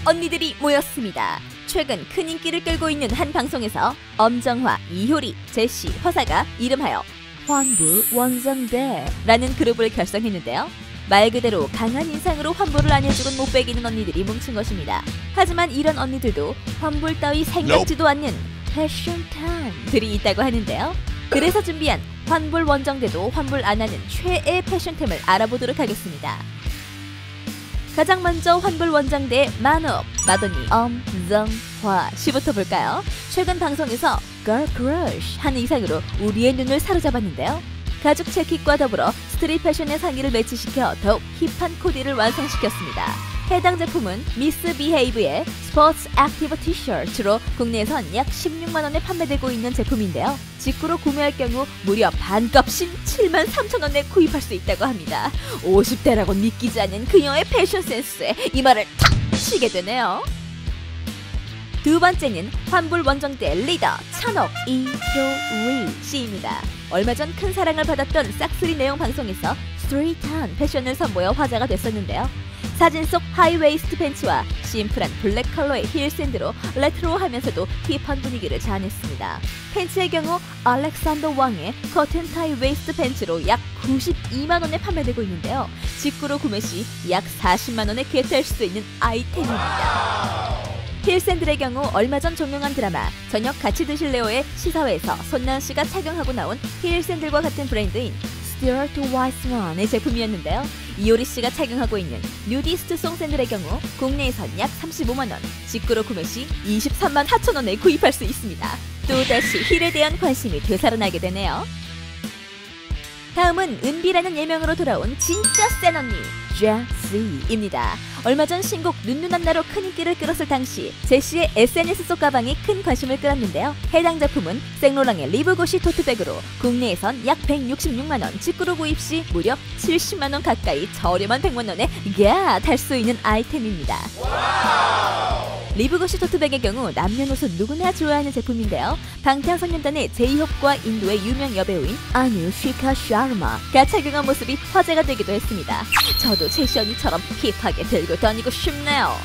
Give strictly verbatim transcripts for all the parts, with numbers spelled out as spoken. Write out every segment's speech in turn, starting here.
언니들이 모였습니다. 최근 큰 인기를 끌고 있는 한 방송에서 엄정화, 이효리, 제시, 화사가 이름하여 환불 원정대라는 그룹을 결성했는데요. 말 그대로 강한 인상으로 환불을 안 해주곤 못 빼기는 언니들이 뭉친 것입니다. 하지만 이런 언니들도 환불 따위 생각지도 않는 패션템들이 있다고 하는데요. 그래서 준비한 환불 원정대도 환불 안 하는 최애 패션템을 알아보도록 하겠습니다. 가장 먼저 환불 원정대의 만업, 마더니 엄정화 씨부터 볼까요? 최근 방송에서 Girl Crush 하는 이상으로 우리의 눈을 사로잡았는데요. 가죽 재킷과 더불어 스트릿 패션의 상의를 매치시켜 더욱 힙한 코디를 완성시켰습니다. 해당 제품은 미스 비헤이브의 스포츠 액티브 티셔츠로 국내에선 약 십육만 원에 판매되고 있는 제품인데요. 직구로 구매할 경우 무려 반값인 칠만 삼천 원에 구입할 수 있다고 합니다. 오십 대라곤 믿기지 않는 그녀의 패션 센스에 이 말을 탁 치게 되네요. 두 번째는 환불 원정대 리더 찬옥 이효리 씨입니다. 얼마 전 큰 사랑을 받았던 싹쓸이 내용 방송에서 스트릿한 패션을 선보여 화제가 됐었는데요. 사진 속 하이웨이스트 팬츠와 심플한 블랙 컬러의 힐 샌드로 레트로하면서도 힙한 분위기를 자아냈습니다. 팬츠의 경우 알렉산더 왕의 커튼 타이 웨이스트 팬츠로 약 구십이만 원에 판매되고 있는데요. 직구로 구매 시 약 사십만 원에 겟할 수 있는 아이템입니다. 힐샌들의 경우 얼마 전 종영한 드라마 저녁 같이 드실래요의 시사회에서 손나은 씨가 착용하고 나온 힐샌들과 같은 브랜드인 스튜어트 와이스만의 제품이었는데요. 이효리 씨가 착용하고 있는 누디스트 송 샌들의 경우 국내에선 약 삼십오만 원, 직구로 구매 시 이십삼만 사천 원에 구입할 수 있습니다. 또다시 힐에 대한 관심이 되살아나게 되네요. 다음은 은비라는 예명으로 돌아온 진짜 센 언니 제시입니다. 얼마 전 신곡 눈누난 나로 큰 인기를 끌었을 당시 제시의 에스엔에스 속 가방이 큰 관심을 끌었는데요. 해당 제품은 생로랑의 리브고시 토트백으로 국내에선 약 백육십육만 원, 직구로 구입 시 무려 칠십만 원 가까이 저렴한 백만 원에 갓할 수 있는 아이템입니다. 리브고시 토트백의 경우 남녀노소 누구나 좋아하는 제품인데요. 방탄소년단의 제이홉과 인도의 유명 여배우인 아누시카 샤르마가 착용한 모습이 화제가 되기도 했습니다. 저도 제시 언니처럼 힙하게 들고 다니고 싶네요.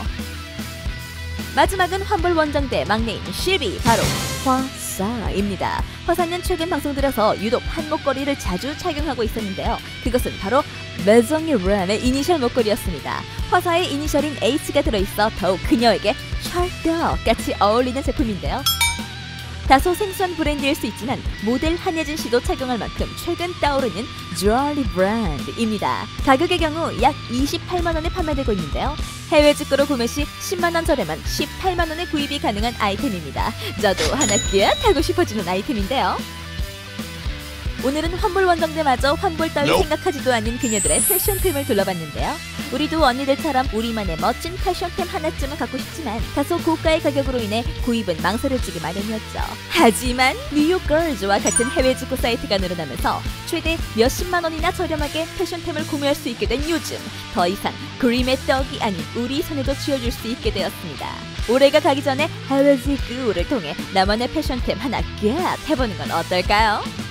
마지막은 환불 원정대 막내인 실비, 바로 화사입니다. 화사는 최근 방송 들어서 유독 한 목걸이를 자주 착용하고 있었는데요. 그것은 바로 매정이란의 이니셜 목걸이였습니다. 화사의 이니셜인 H가 들어있어 더욱 그녀에게 찰떡같이 어울리는 제품인데요. 다소 생소한 브랜드일 수 있지만 모델 한예진 씨도 착용할 만큼 최근 떠오르는 주얼리 브랜드입니다. 가격의 경우 약 이십팔만 원에 판매되고 있는데요. 해외 직구로 구매 시 십만 원 저렴한 십팔만 원에 구입이 가능한 아이템입니다. 저도 하나 껴 타고 싶어지는 아이템인데요. 오늘은 환불 원정대마저 환불 따위 nope. 생각하지도 않는 그녀들의 패션템을 둘러봤는데요. 우리도 언니들처럼 우리만의 멋진 패션템 하나쯤은 갖고 싶지만 다소 고가의 가격으로 인해 구입은 망설여지기 마련이었죠. 하지만 뉴욕 걸즈와 같은 해외 직구 사이트가 늘어나면서 최대 몇십만 원이나 저렴하게 패션템을 구매할 수 있게 된 요즘, 더 이상 그림의 떡이 아닌 우리 손에도 쥐어줄 수 있게 되었습니다. 올해가 가기 전에 해외 직구를 통해 나만의 패션템 하나 겟 해보는 건 어떨까요?